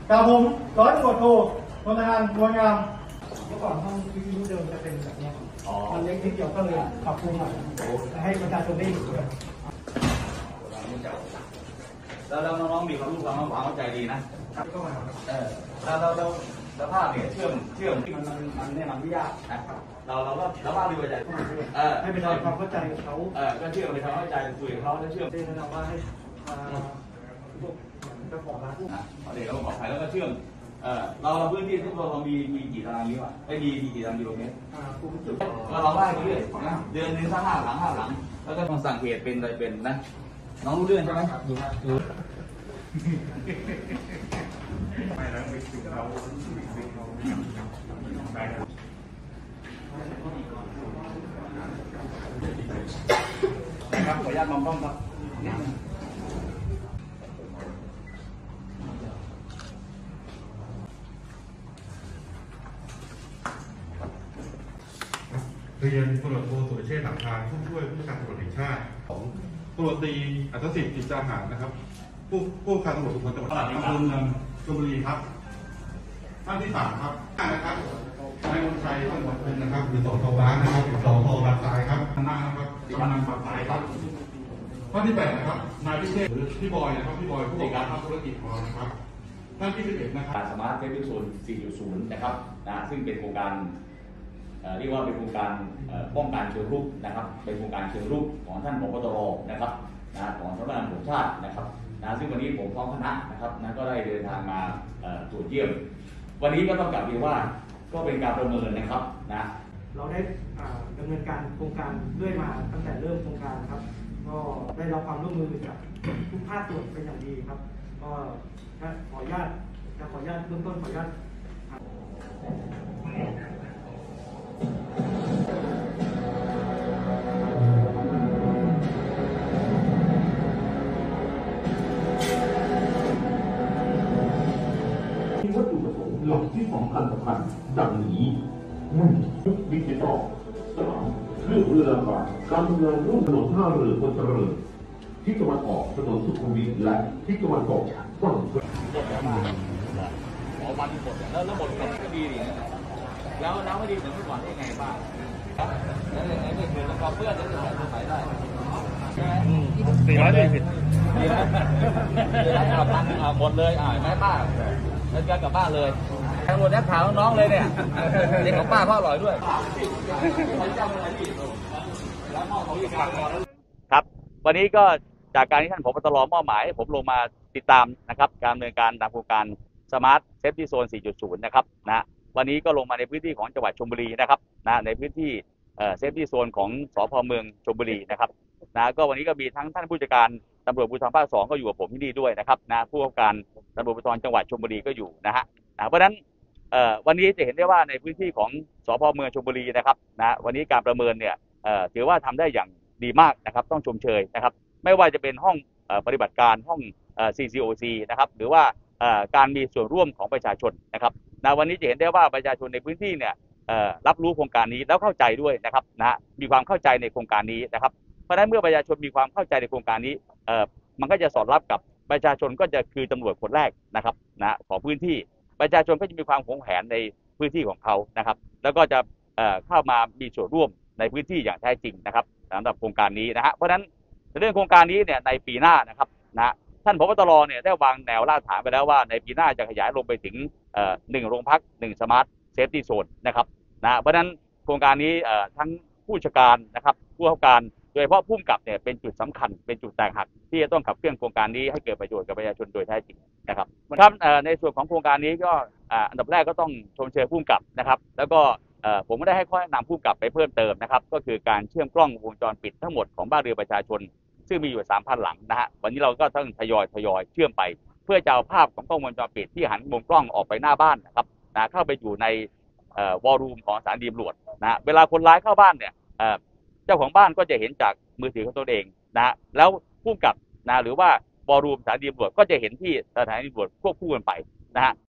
กับผมร้อยตำรวจโทพลทหารบัวงามเมื่อก่อนห้องวิทยุเดิมจะเป็นแบบนี้มันเล็กนิดเดียวก็เลยปรับปรุงใหม่ให้ประชาชนได้อยู่ด้วยแล้วน้องๆมีความรู้ความเข้าใจดีนะแล้วภาพเนี่ยเชื่อมที่มันเนี่ยมันไม่ยากนะเราภาพดีกว่าใจให้ไปทำความเข้าใจกับเขาก็เชื่อมไปทำความเข้าใจคุยกับเขาแล้วเชื่อมได้แนะนำว่าให้พวกเจ้าของร้านเดี๋ยวเราบอกใครแล้วก็เชื่อมเราพื้นที่ที่เรามีกี่ตารางนิ้วอ่ะไม่มีกี่ตารางกิโลเมตรเราไล่ไปเรื่อยนะเดือนนึงสัก5 หลังแล้วก็ต้องสังเกตเป็นอะไรเป็นนะน้องรู้เรื่องใช่ไหมไม่แล้วไม่ถึงเราครับขออนุญาตมองกล้องครับเรียนตำรวจโทสุรเชษฐ์หลักทางผู้ช่วยผู้การตำรวจแห่งชาติของตำรวจตรีอัศสิทธิ์กิจจาหารนะครับผู้การตำรวจภูธรจังหวัดอำเภอเมืองชลบุรีครับท่านที่3ครับนะครับนายมนชัยท่านหมวดพงศ์นะครับอยู่สพร้างนะครับอยู่สพบางทรายครับคณะนะครับกำนันบางทรายครับท่านที่8นะครับนายพิเชษฐ์หรือพี่บอยนะครับพี่บอยผู้จัดการภาคธุรกิจของเรานะครับท่านที่11นะครับสมาร์ทเซฟตี้โซน 4.0 นะครับซึ่งเป็นโครงการเรียกว่าเป็นโครงการป้องกันเชิงรุกนะครับเป็นโครงการเชิงรุกของท่านผบ.ตร.นะครับของสำนักงานตำรวจแห่งชาตินะครับซึ่งวันนี้ผมพร้อมคณะนะครับก็ได้เดินทางมาตรวจเยี่ยมวันนี้ก็ต้องกลับเรียนว่าก็เป็นการประเมินนะครับเราได้ดำเนินการโครงการเรื่อยมาตั้งแต่เริ่มโครงการครับก็ได้รับความร่วมมือจากทุกภาคส่วนเป็นอย่างดีครับก็ขออนุญาตเบื้องต้นขออนุญาตวัตถุประสงค์หลักที่สำคัญดังนี้1ดิจิทัล3เรื่องเรือลำบากการทำงานร่วมถนนท่าเรือคนเจริญที่ตะวันออกถนนสุขุมวิทและที่ตะวันตกฝั่งวันหมดแล้วหมดก็ดีดิแล้วไม่ดีเหมือนเมื่อก่อนได้ไงบ้างแล้วไม่เกิดแล้วก็เพื่อนจะใส่ได้440เอาตังค์หมดเลยแม่ป้าแล้วก็กลับบ้านเลยทางรถแอปถามน้องเลยเนี่ยเด็กของป้าพ่ออร่อยด้วยครับวันนี้ก็จากการที่ท่านผบ.ตร.มอบหมายให้ผมลงมาติดตามนะครับการดำเนินการตามโครงการสมาร์ทเซฟตี้โซน 4.0 นะครับวันนี้ก็ลงมาในพื้นที่ของจังหวัดชลบุรีนะครับในพื้นที่เซฟตี้โซนของสพ.เมืองชลบุรีนะครับก็วันนี้ก็มีทั้งท่านผู้จัดการตำรวจภูธรภาค 2ก็อยู่กับผมที่นี่ด้วยนะครับผู้กำกับการตำรวจภูธรจังหวัดชลบุรีก็อยู่เพราะฉะนั้นวันนี้จะเห็นได้ว่าในพื้นที่ของสพ.เมืองชลบุรีนะครับวันนี้การประเมินเนี่ยถือว่าทำได้อย่างดีมากนะครับต้องชมเชยนะครับไม่ว่าจะเป็นห้องปฏิบัติการห้องCCOC นะครับหรือว่าการมีส่วนร่วมของประชาชนนะครับวันนี้จะเห็นได้ว่าประชาชนในพื้นที่เนี่ยรับรู้โครงการนี้แล้วเข้าใจด้วยนะครับมีความเข้าใจในโครงการนี้นะครับเพราะฉะนั้นเมื่อประชาชนมีความเข้าใจในโครงการนี้มันก็จะสอดรับกับประชาชนก็จะคือตำรวจคนแรกนะครับของพื้นที่ประชาชนก็จะมีความหวงแหนในพื้นที่ของเขานะครับแล้วก็จะเข้ามามีส่วนร่วมในพื้นที่อย่างแท้จริงนะครับสำหรับโครงการนี้เพราะฉะนั้นเรื่องโครงการนี้เนี่ยในปีหน้านะครับท่านผบ.ตร.เนี่ยได้วางแนวรากฐานไปแล้วว่าในปีหน้าจะขยายลงไปถึง1 โรงพัก 1 สมาร์ทเซฟตี้โซนนะครับเพราะฉะนั้นโครงการนี้ทั้งผู้ราชการนะครับผู้เข้าการโดยเฉพาะผู้กำกับเนี่ยเป็นจุดสำคัญเป็นจุดแตกหักที่จะต้องขับเคลื่อนโครงการนี้ให้เกิดประโยชน์กับประชาชนโดยแท้จริงนะครับในส่วนของโครงการนี้ก็อันดับแรกก็ต้องชมเชยผู้กำกับนะครับแล้วก็ผมก็ได้ให้ข้อแนะนำผู้กำกับไปเพิ่มเติมนะครับก็คือการเชื่อมกล้องวงจรปิดทั้งหมดของบ้านเรือนประชาชนซึ่งมีอยู่ 3,000 หลังวันนี้เราก็ต้องทยอยเชื่อมไปเพื่อจะเอาภาพของกล้องวงจรปิดที่หันมุมกล้องออกไปหน้าบ้านนะครับเข้าไปอยู่ในวอลลุ่มของสถานีตำรวจเวลาคนร้ายเข้าบ้านเนี่ยเจ้าของบ้านก็จะเห็นจากมือถือของตนเองแล้วผู้กำกับหรือว่าวอลลุ่มสถานีตำรวจก็จะเห็นที่สถานีตำรวจควบคู่กันไป